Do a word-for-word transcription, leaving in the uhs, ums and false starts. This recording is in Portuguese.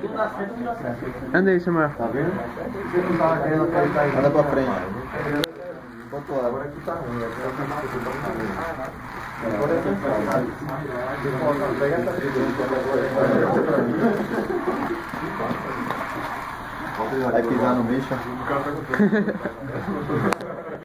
Anda aí, Samuel. Tá vendo? Anda pra frente. Quanto lado? Agora aqui tá ruim. Agora é vai pisar no bicho.